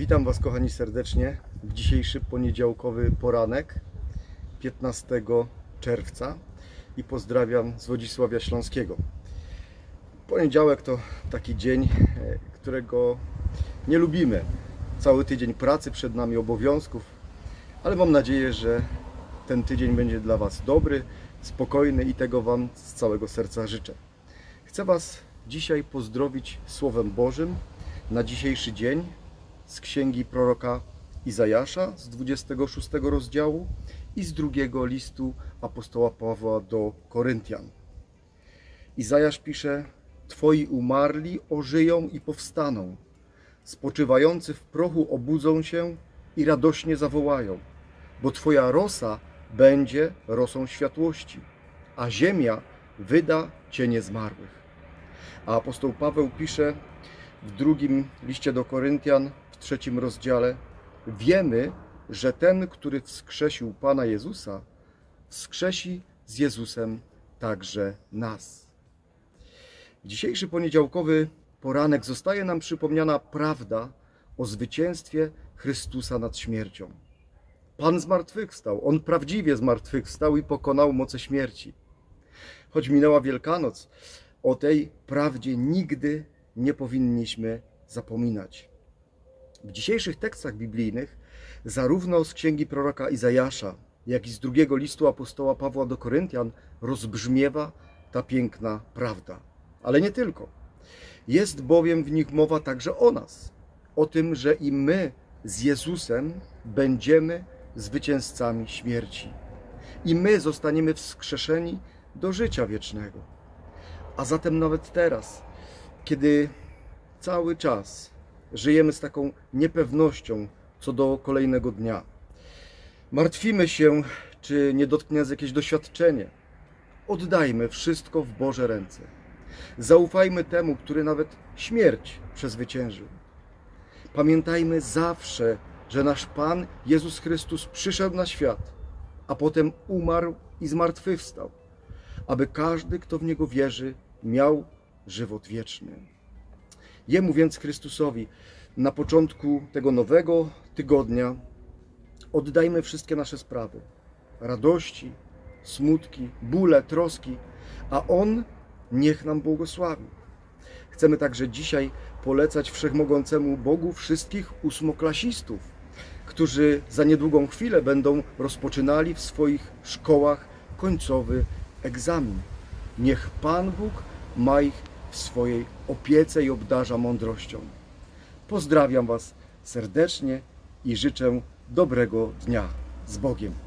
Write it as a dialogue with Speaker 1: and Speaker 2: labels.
Speaker 1: Witam Was, kochani, serdecznie w dzisiejszy poniedziałkowy poranek 15 czerwca i pozdrawiam z Wodzisławia Śląskiego. Poniedziałek to taki dzień, którego nie lubimy. Cały tydzień pracy przed nami, obowiązków, ale mam nadzieję, że ten tydzień będzie dla Was dobry, spokojny i tego Wam z całego serca życzę. Chcę Was dzisiaj pozdrowić Słowem Bożym na dzisiejszy dzień z księgi proroka Izajasza z 26 rozdziału i z drugiego listu apostoła Pawła do Koryntian. Izajasz pisze: Twoi umarli ożyją i powstaną, spoczywający w prochu obudzą się i radośnie zawołają, bo Twoja rosa będzie rosą światłości, a ziemia wyda cienie zmarłych. A apostoł Paweł pisze w drugim liście do Koryntian, w 3 rozdziale: wiemy, że ten, który wskrzesił Pana Jezusa, wskrzesi z Jezusem także nas. W dzisiejszy poniedziałkowy poranek zostaje nam przypomniana prawda o zwycięstwie Chrystusa nad śmiercią. Pan zmartwychwstał, On prawdziwie zmartwychwstał i pokonał moce śmierci. Choć minęła Wielkanoc, o tej prawdzie nigdy nie powinniśmy zapominać. W dzisiejszych tekstach biblijnych, zarówno z księgi proroka Izajasza, jak i z drugiego listu apostoła Pawła do Koryntian, rozbrzmiewa ta piękna prawda. Ale nie tylko. Jest bowiem w nich mowa także o nas. O tym, że i my z Jezusem będziemy zwycięzcami śmierci. I my zostaniemy wskrzeszeni do życia wiecznego. A zatem nawet teraz, kiedy cały czas żyjemy z taką niepewnością co do kolejnego dnia, martwimy się, czy nie dotknie nas jakieś doświadczenie, oddajmy wszystko w Boże ręce. Zaufajmy temu, który nawet śmierć przezwyciężył. Pamiętajmy zawsze, że nasz Pan Jezus Chrystus przyszedł na świat, a potem umarł i zmartwychwstał, aby każdy, kto w Niego wierzy, miał żywot wieczny. Jemu więc, Chrystusowi, na początku tego nowego tygodnia oddajmy wszystkie nasze sprawy, radości, smutki, bóle, troski, a On niech nam błogosławi. Chcemy także dzisiaj polecać Wszechmogącemu Bogu wszystkich ósmoklasistów, którzy za niedługą chwilę będą rozpoczynali w swoich szkołach końcowy egzamin. Niech Pan Bóg ma ich w swojej opiece i obdarza mądrością. Pozdrawiam Was serdecznie i życzę dobrego dnia z Bogiem.